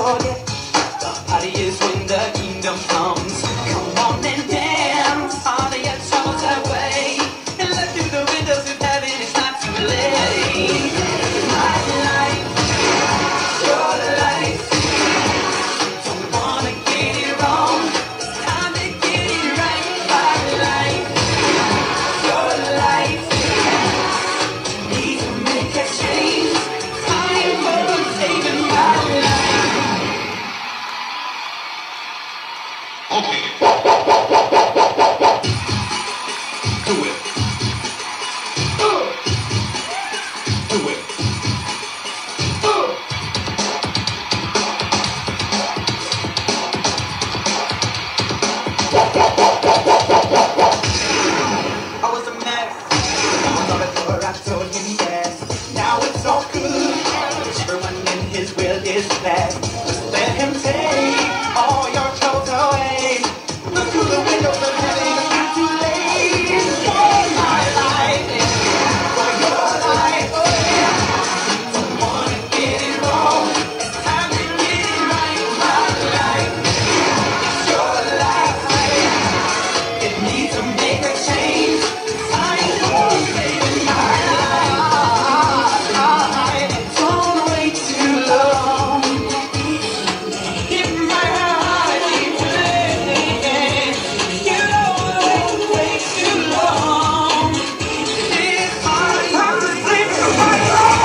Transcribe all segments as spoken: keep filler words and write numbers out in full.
forget. The party is when the kingdom comes. Come on and dance, all of your troubles away, and look through the windows of heaven. It's not too late. My life, your life. Don't wanna get it wrong. It's time to get it right. My life, your life. Need to make a change. Time for saving my life. Okay. Do it. Uh. Do it. Uh. I was a mess. I was on the floor, I told him yes. Now it's all good. Everyone in his will is blessed. Just let him take all your troubles away. Look through the windows of heaven, it's not too late. For my life, for your life. Don't wanna get it wrong. It's time to get it right. My life, it's your life. It needs to make a change. Time for saving my life. Don't wait too long. Give my heart a chance. You don't wait too long. It's hard to sleep for my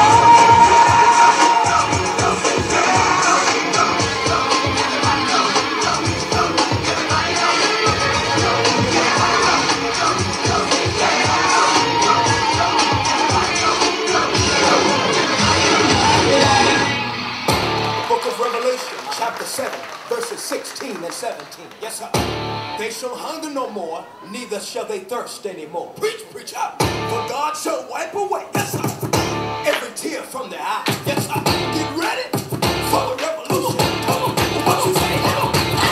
Book of Revelation, chapter seven, verses sixteen and seventeen. Yes, sir. They shall hunger no more, neither shall they thirst anymore. Preach, preach out. For God shall wipe away, yes, sir, every tear from their eye. Yes, sir. Get ready for the revolution. Come on, what you say now?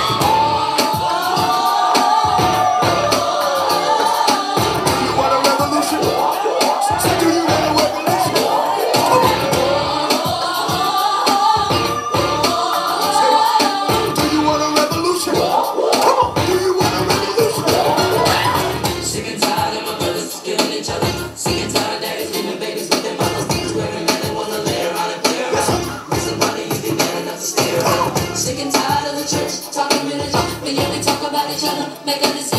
Do you want a revolution? Say, do you want a revolution? Come on. Do you want a revolution? Come on, do you want a revolution? Sick and tired of my brothers killing each other. Sick and tired of daddies leaving babies with their mothers. Swearing that they wanna lay around and play around. Listen, buddy, you think that enough to stay around. Sick and tired of the church talking religion, but yet we talk about each other, make a decision.